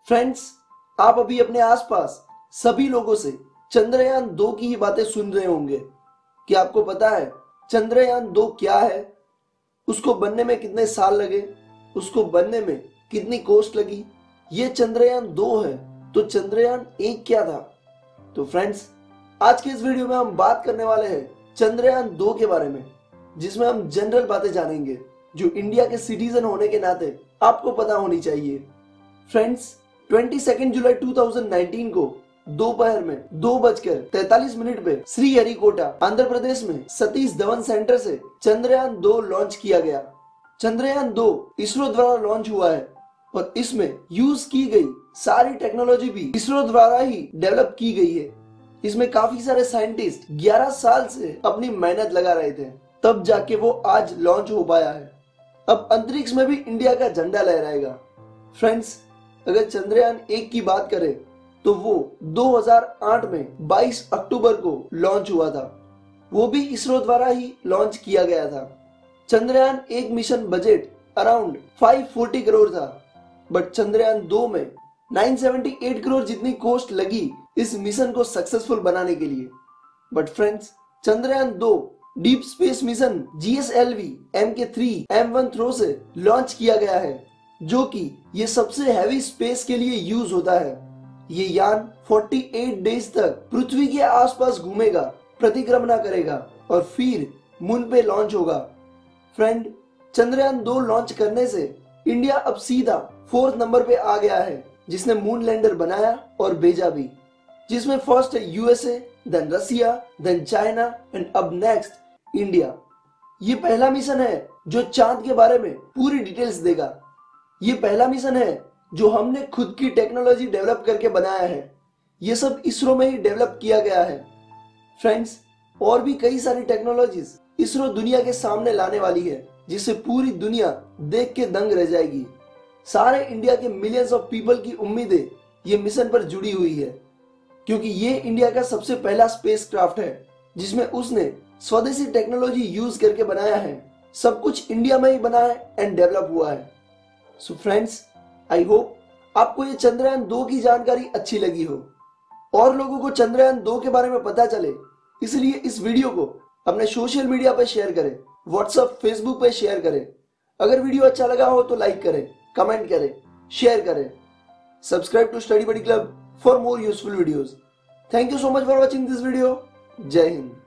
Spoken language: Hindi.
फ्रेंड्स, आप अभी अपने आसपास सभी लोगों से चंद्रयान 2 की ही बातें सुन रहे होंगे। क्या आपको पता है चंद्रयान 2 क्या है? उसको बनने में कितने साल लगे? उसको बनने में कितनी कॉस्ट लगी? ये चंद्रयान 2 है, तो चंद्रयान 1 क्या था? तो फ्रेंड्स, आज के इस वीडियो में हम बात करने वाले हैं चंद्रयान 2 के बारे में, जिसमें हम जनरल बातें जानेंगे जो इंडिया के सिटीजन होने के नाते आपको पता होनी चाहिए। फ्रेंड्स, 22 जुलाई 2019 को दोपहर में 2:43 पे श्रीहरिकोटा आंध्र प्रदेश में सतीश धवन सेंटर से चंद्रयान 2 लॉन्च किया गया। चंद्रयान 2 इसरो द्वारा लॉन्च हुआ है और इसमें यूज की गई सारी टेक्नोलॉजी भी इसरो द्वारा ही डेवलप की गई है। इसमें काफी सारे साइंटिस्ट 11 साल से अपनी मेहनत लगा रहे थे, तब जाके वो आज लॉन्च हो पाया है। अब अंतरिक्ष में भी इंडिया का झंडा लहराएगा। फ्रेंड्स, अगर चंद्रयान 1 की बात करें तो वो 2008 में 22 अक्टूबर को लॉन्च हुआ था। वो भी इसरो द्वारा ही लॉन्च किया गया था। Chandrayaan 1 mission budget around 540 crore था, बट चंद्रयान 2 में 978 करोड़ जितनी कॉस्ट लगी इस मिशन को सक्सेसफुल बनाने के लिए। But friends, Chandrayaan 2 deep space mission GSLV Mk3 M1 through से लॉन्च किया गया है, जो कि ये सबसे हैवी स्पेस के लिए यूज होता है। ये यान 48 डेज तक पृथ्वी के आसपास घूमेगा, प्रतिक्रमण करेगा और फिर मून पे लॉन्च होगा। फ्रेंड, चंद्रयान 2 लॉन्च करने से इंडिया अब सीधा 4th नंबर पे आ गया है, जिसने मून लैंडर बनाया और भेजा भी, जिसमें फर्स्ट है USA, then Russia, then China and अब नेक्स्ट इंडिया। ये पहला मिशन है जो चांद के बारे में पूरी डिटेल्स देगा। ये पहला मिशन है जो हमने खुद की टेक्नोलॉजी डेवलप करके बनाया है। ये सब इसरो में ही डेवलप किया गया है। फ्रेंड्स, और भी कई सारी टेक्नोलॉजीज इसरो दुनिया के सामने लाने वाली है, जिसे पूरी दुनिया देख के दंग रह जाएगी। सारे इंडिया के मिलियंस ऑफ पीपल की उम्मीदें ये मिशन पर जुड़ी हुई है, क्योंकि ये इंडिया का सबसे पहला स्पेसक्राफ्ट है जिसमें उसने स्वदेशी टेक्नोलॉजी यूज करके बनाया है। सब कुछ इंडिया में ही बना है एंड डेवलप हुआ है। सो फ्रेंड्स, आई होप आपको ये चंद्रयान 2 की जानकारी अच्छी लगी हो और लोगों को चंद्रयान 2 के बारे में पता चले, इसलिए इस वीडियो को अपने सोशल मीडिया पर शेयर करें, व्हाट्सएप, फेसबुक पर शेयर करें। अगर वीडियो अच्छा लगा हो तो लाइक करें, कमेंट करें, शेयर करें। Subscribe to study buddy club for more useful videos. Thank you so much for watching this video. जय हिंद।